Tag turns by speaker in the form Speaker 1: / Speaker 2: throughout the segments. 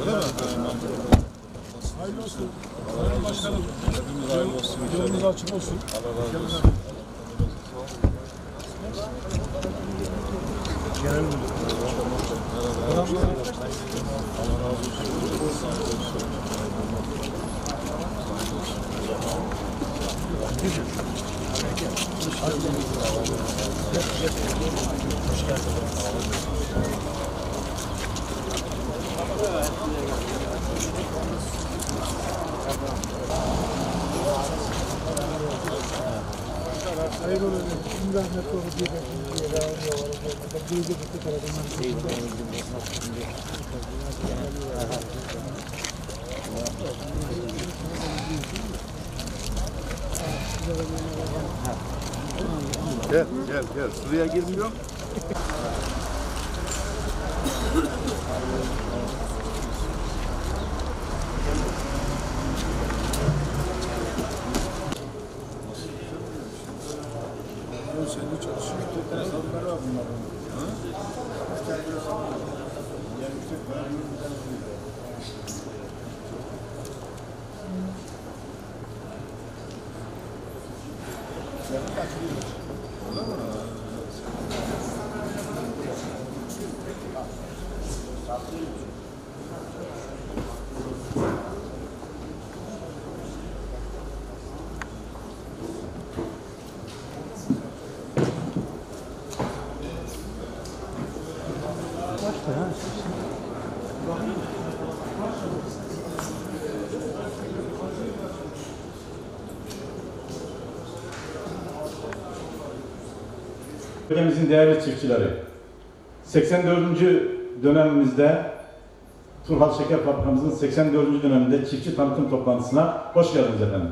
Speaker 1: değil mi?
Speaker 2: Hayırlı olsun. Sayın Başkanım.
Speaker 1: Hepimiz hayırlı olsun.
Speaker 2: Yolunuz açık olsun.
Speaker 1: Allah razı olsun.
Speaker 2: Genel Müdür.
Speaker 1: Allah razı olsun.
Speaker 2: Hayırlı olsun. Şimdi rahmetli oldu diye de devam
Speaker 1: Gel. Sıraya girmiyor.
Speaker 2: Seni çalışıyor. Hesapları var bunların.
Speaker 3: Ülkemizin değerli çiftçileri, 84. dönemimizde Turhal Şeker Fabrikamızın 84. döneminde çiftçi tanıtım toplantısına hoş geldiniz efendim.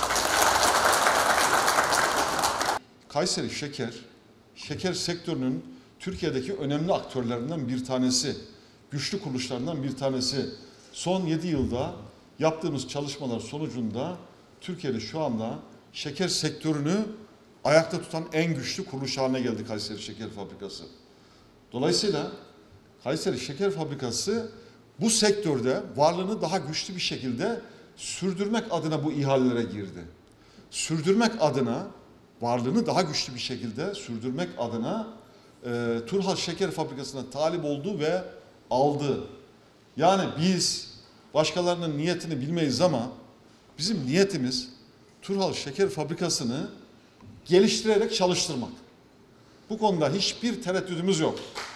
Speaker 4: Kayseri şeker sektörünün Türkiye'deki önemli aktörlerinden bir tanesi, güçlü kuruluşlarından bir tanesi. Son 7 yılda yaptığımız çalışmalar sonucunda Türkiye'de şu anda şeker sektörünü ayakta tutan en güçlü kuruluş haline geldi Kayseri Şeker Fabrikası. Dolayısıyla Kayseri Şeker Fabrikası bu sektörde varlığını daha güçlü bir şekilde sürdürmek adına bu ihalelere girdi. Sürdürmek adına, varlığını daha güçlü bir şekilde sürdürmek adına Turhal Şeker Fabrikası'na talip oldu ve aldı. Yani biz başkalarının niyetini bilmeyiz ama bizim niyetimiz Turhal Şeker Fabrikası'nı geliştirerek çalıştırmak. Bu konuda hiçbir tereddüdümüz yok.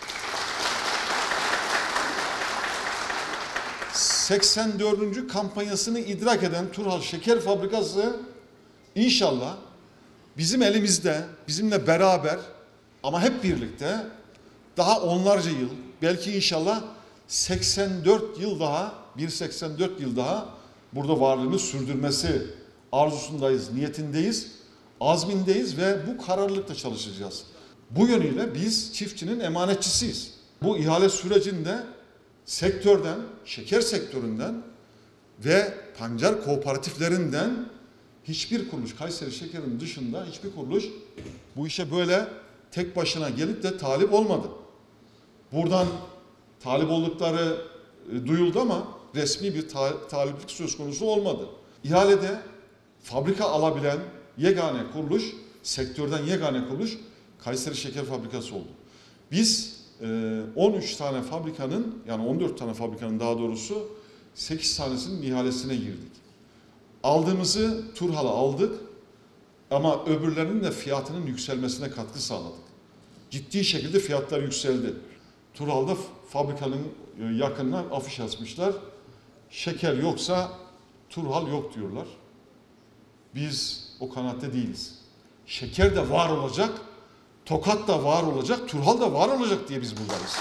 Speaker 4: 84. kampanyasını idrak eden Turhal Şeker Fabrikası inşallah bizim elimizde, bizimle beraber ama hep birlikte daha onlarca yıl, belki inşallah 84 yıl daha burada varlığını sürdürmesi arzusundayız, niyetindeyiz, azmindeyiz ve bu kararlılıkla çalışacağız. Bu yönüyle biz çiftçinin emanetçisiyiz. Bu ihale sürecinde sektörden, şeker sektöründen ve pancar kooperatiflerinden hiçbir kuruluş, Kayseri Şeker'in dışında hiçbir kuruluş bu işe böyle tek başına gelip de talip olmadı. Buradan talip oldukları duyuldu ama resmi bir taliplik söz konusu olmadı. İhalede fabrika alabilen yegane kuruluş, sektörden yegane kuruluş Kayseri Şeker Fabrikası oldu. Biz 13 tane fabrikanın, yani 14 tane fabrikanın daha doğrusu 8 tanesinin ihalesine girdik. Aldığımızı Turhal'a aldık ama öbürlerinin de fiyatının yükselmesine katkı sağladık. Ciddi şekilde fiyatlar yükseldi. Turhal'da fabrikanın yakınına afiş asmışlar. Şeker yoksa Turhal yok diyorlar. Biz o kanaatte değiliz. Şeker de var olacak, Tokat da var olacak, Turhal da var olacak diye biz buradayız.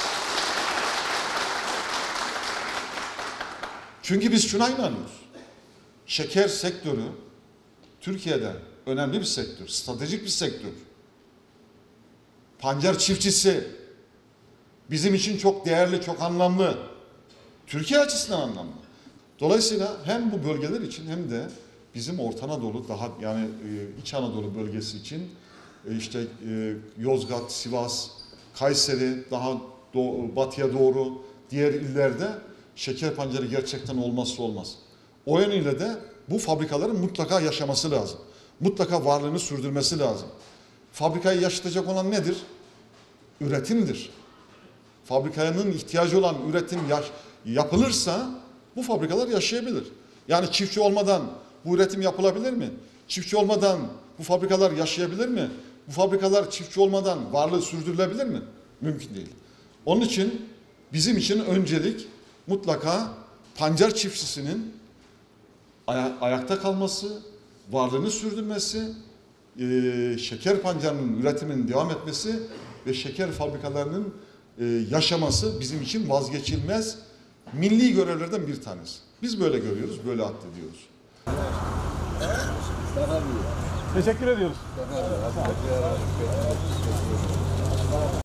Speaker 4: Çünkü biz şuna inanıyoruz. Şeker sektörü Türkiye'de önemli bir sektör, stratejik bir sektör. Pancar çiftçisi bizim için çok değerli, çok anlamlı. Türkiye açısından anlamlı. Dolayısıyla hem bu bölgeler için hem de bizim Orta Anadolu, daha yani İç Anadolu bölgesi için işte Yozgat, Sivas, Kayseri, daha batıya doğru diğer illerde şeker pancarı gerçekten olmazsa olmaz. O yönüyle de bu fabrikaların mutlaka yaşaması lazım. Mutlaka varlığını sürdürmesi lazım. Fabrikayı yaşatacak olan nedir? Üretimdir. Fabrikanın ihtiyacı olan üretim yapılırsa bu fabrikalar yaşayabilir. Yani çiftçi olmadan bu üretim yapılabilir mi? Çiftçi olmadan bu fabrikalar yaşayabilir mi? Bu fabrikalar çiftçi olmadan varlığı sürdürülebilir mi? Mümkün değil. Onun için bizim için öncelik mutlaka pancar çiftçisinin ayakta kalması, varlığını sürdürmesi, şeker pancarının üretiminin devam etmesi ve şeker fabrikalarının yaşaması bizim için vazgeçilmez milli görevlerden bir tanesi. Biz böyle görüyoruz, böyle addediyoruz.
Speaker 3: Teşekkür ediyoruz.